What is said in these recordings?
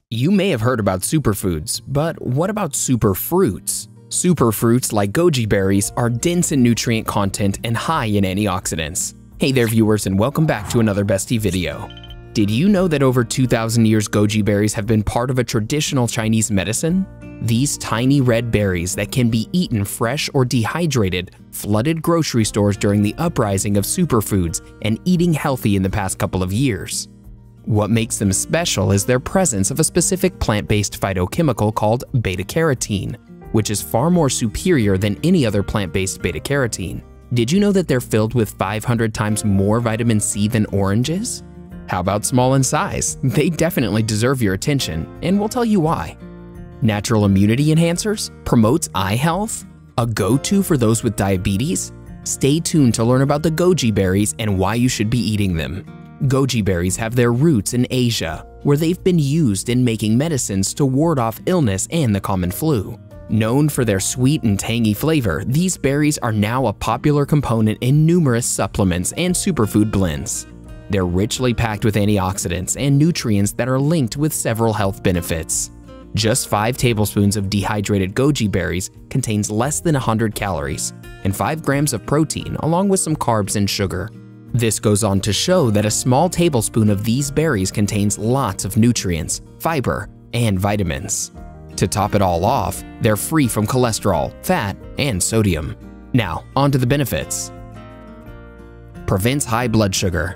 You may have heard about superfoods, but what about superfruits? Superfruits like goji berries are dense in nutrient content and high in antioxidants. Hey there viewers, and welcome back to another Bestie video. Did you know that over 2,000 years goji berries have been part of a traditional Chinese medicine? These tiny red berries that can be eaten fresh or dehydrated flooded grocery stores during the uprising of superfoods and eating healthy in the past couple of years. What makes them special is their presence of a specific plant-based phytochemical called beta-carotene, which is far more superior than any other plant-based beta-carotene. Did you know that they're filled with 500 times more vitamin C than oranges? How about small in size? They definitely deserve your attention, and we'll tell you why. Natural immunity enhancers? Promotes eye health? A go-to for those with diabetes? Stay tuned to learn about the goji berries and why you should be eating them. Goji berries have their roots in Asia, where they've been used in making medicines to ward off illness and the common flu. Known for their sweet and tangy flavor, these berries are now a popular component in numerous supplements and superfood blends. They're richly packed with antioxidants and nutrients that are linked with several health benefits. Just 5 tablespoons of dehydrated goji berries contains less than 100 calories and 5 grams of protein along with some carbs and sugar. This goes on to show that a small tablespoon of these berries contains lots of nutrients, fiber, and vitamins. To top it all off, they're free from cholesterol, fat, and sodium. Now, on to the benefits. Prevents high blood sugar.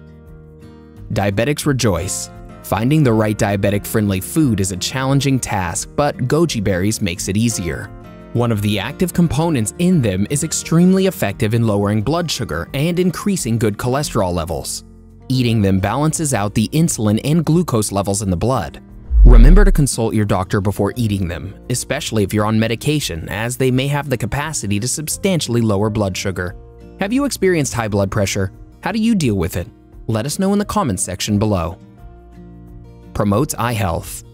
Diabetics rejoice. Finding the right diabetic-friendly food is a challenging task, but goji berries makes it easier. One of the active components in them is extremely effective in lowering blood sugar and increasing good cholesterol levels. Eating them balances out the insulin and glucose levels in the blood. Remember to consult your doctor before eating them, especially if you're on medication, as they may have the capacity to substantially lower blood sugar. Have you experienced high blood pressure? How do you deal with it? Let us know in the comments section below. Promotes eye health.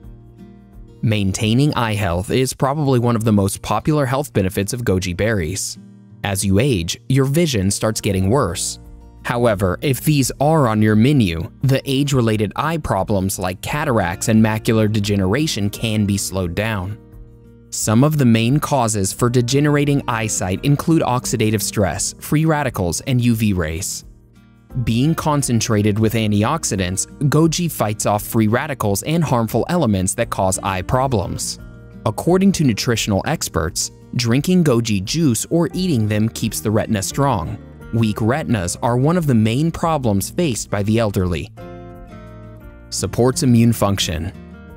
Maintaining eye health is probably one of the most popular health benefits of goji berries. As you age, your vision starts getting worse. However, if these are on your menu, the age-related eye problems like cataracts and macular degeneration can be slowed down. Some of the main causes for degenerating eyesight include oxidative stress, free radicals, and UV rays. Being concentrated with antioxidants, goji fights off free radicals and harmful elements that cause eye problems. According to nutritional experts, drinking goji juice or eating them keeps the retina strong. Weak retinas are one of the main problems faced by the elderly. Supports immune function.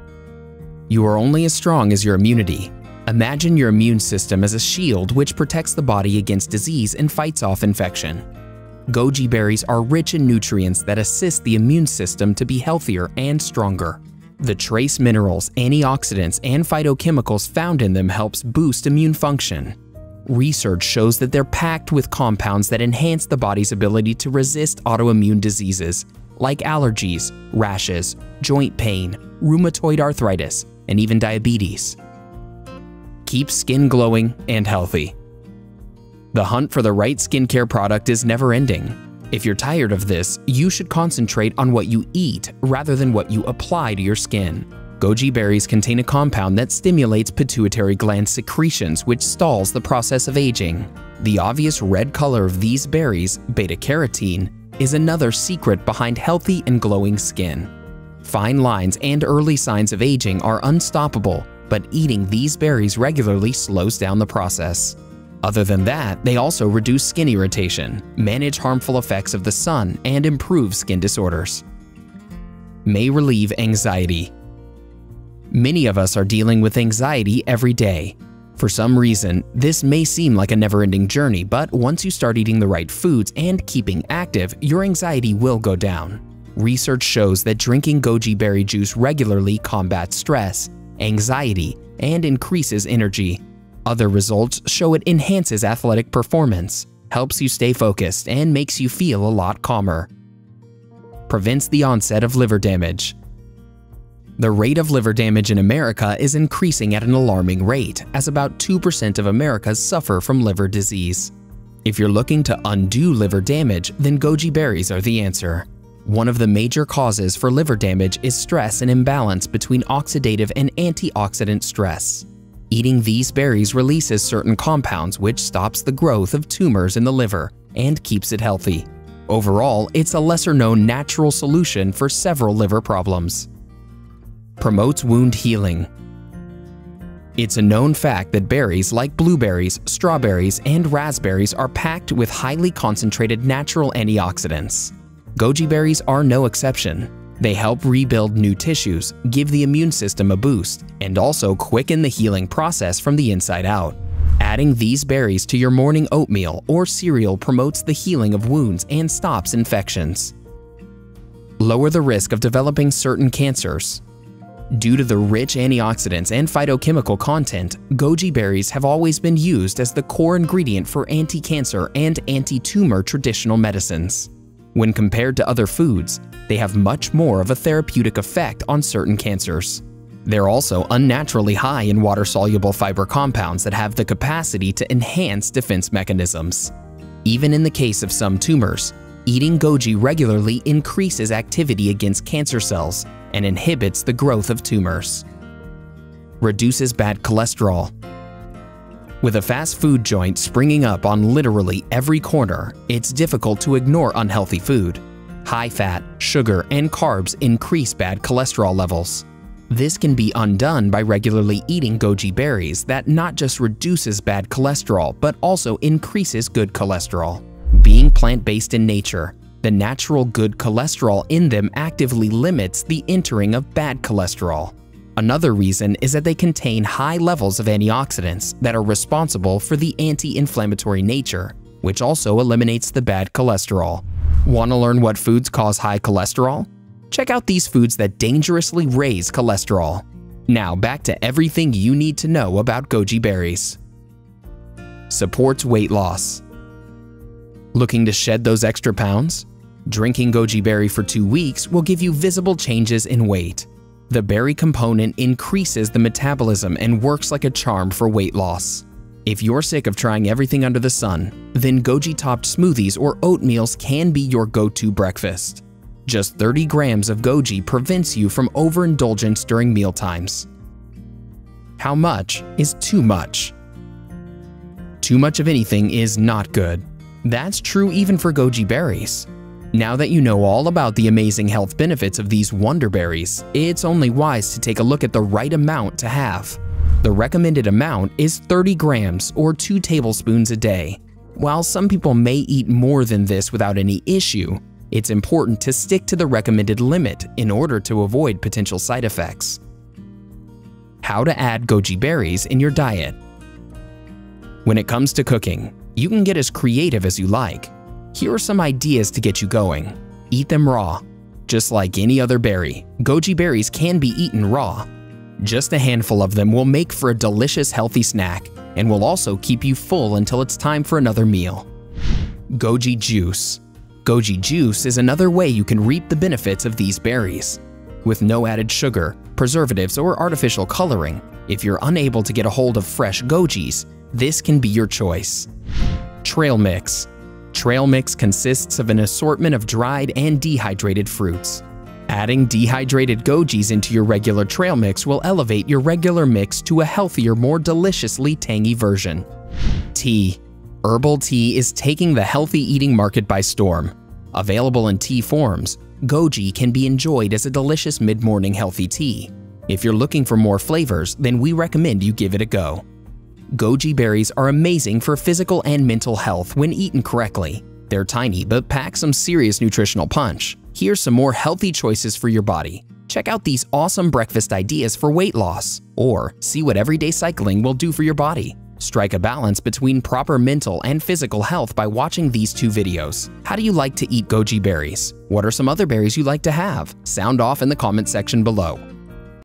You are only as strong as your immunity. Imagine your immune system as a shield which protects the body against disease and fights off infection. Goji berries are rich in nutrients that assist the immune system to be healthier and stronger. The trace minerals, antioxidants, and phytochemicals found in them helps boost immune function. Research shows that they're packed with compounds that enhance the body's ability to resist autoimmune diseases like allergies, rashes, joint pain, rheumatoid arthritis, and even diabetes. Keeps skin glowing and healthy. The hunt for the right skincare product is never ending. If you're tired of this, you should concentrate on what you eat rather than what you apply to your skin. Goji berries contain a compound that stimulates pituitary gland secretions, which stalls the process of aging. The obvious red color of these berries, beta-carotene, is another secret behind healthy and glowing skin. Fine lines and early signs of aging are unstoppable, but eating these berries regularly slows down the process. Other than that, they also reduce skin irritation, manage harmful effects of the sun, and improve skin disorders. May relieve anxiety. Many of us are dealing with anxiety every day. For some reason, this may seem like a never-ending journey, but once you start eating the right foods and keeping active, your anxiety will go down. Research shows that drinking goji berry juice regularly combats stress, anxiety, and increases energy. Other results show it enhances athletic performance, helps you stay focused, and makes you feel a lot calmer. Prevents the onset of liver damage. The rate of liver damage in America is increasing at an alarming rate, as about 2% of Americans suffer from liver disease. If you're looking to undo liver damage, then goji berries are the answer. One of the major causes for liver damage is stress and imbalance between oxidative and antioxidant stress. Eating these berries releases certain compounds which stops the growth of tumors in the liver and keeps it healthy. Overall, it's a lesser-known natural solution for several liver problems. Promotes wound healing. It's a known fact that berries like blueberries, strawberries, and raspberries are packed with highly concentrated natural antioxidants. Goji berries are no exception. They help rebuild new tissues, give the immune system a boost, and also quicken the healing process from the inside out. Adding these berries to your morning oatmeal or cereal promotes the healing of wounds and stops infections. Lower the risk of developing certain cancers. Due to the rich antioxidants and phytochemical content, goji berries have always been used as the core ingredient for anti-cancer and anti-tumor traditional medicines. When compared to other foods, they have much more of a therapeutic effect on certain cancers. They're also unnaturally high in water-soluble fiber compounds that have the capacity to enhance defense mechanisms. Even in the case of some tumors, eating goji regularly increases activity against cancer cells and inhibits the growth of tumors. Reduces bad cholesterol. With a fast food joint springing up on literally every corner, it's difficult to ignore unhealthy food. High fat, sugar, and carbs increase bad cholesterol levels. This can be undone by regularly eating goji berries that not just reduces bad cholesterol but also increases good cholesterol. Being plant-based in nature, the natural good cholesterol in them actively limits the entering of bad cholesterol. Another reason is that they contain high levels of antioxidants that are responsible for the anti-inflammatory nature, which also eliminates the bad cholesterol. Want to learn what foods cause high cholesterol? Check out these foods that dangerously raise cholesterol. Now back to everything you need to know about goji berries. Supports weight loss. Looking to shed those extra pounds? Drinking goji berry for 2 weeks will give you visible changes in weight. The berry component increases the metabolism and works like a charm for weight loss. If you're sick of trying everything under the sun, then goji-topped smoothies or oatmeals can be your go-to breakfast. Just 30 grams of goji prevents you from overindulgence during mealtimes. How much is too much? Too much of anything is not good. That's true even for goji berries. Now that you know all about the amazing health benefits of these wonder berries, it's only wise to take a look at the right amount to have. The recommended amount is 30 grams or 2 tablespoons a day. While some people may eat more than this without any issue, it's important to stick to the recommended limit in order to avoid potential side effects. How to add goji berries in your diet. When it comes to cooking, you can get as creative as you like. Here are some ideas to get you going. Eat them raw. Just like any other berry, goji berries can be eaten raw. Just a handful of them will make for a delicious healthy snack and will also keep you full until it's time for another meal. Goji juice. Goji juice is another way you can reap the benefits of these berries. With no added sugar, preservatives, or artificial coloring, if you're unable to get a hold of fresh gojis, this can be your choice. Trail mix. Trail mix consists of an assortment of dried and dehydrated fruits. Adding dehydrated gojis into your regular trail mix will elevate your regular mix to a healthier, more deliciously tangy version. Tea. Herbal tea is taking the healthy eating market by storm. Available in tea forms, goji can be enjoyed as a delicious mid-morning healthy tea. If you're looking for more flavors, then we recommend you give it a go. Goji berries are amazing for physical and mental health when eaten correctly. They're tiny but pack some serious nutritional punch. Here's some more healthy choices for your body. Check out these awesome breakfast ideas for weight loss, or see what everyday cycling will do for your body. Strike a balance between proper mental and physical health by watching these 2 videos. How do you like to eat goji berries? What are some other berries you like to have? Sound off in the comment section below.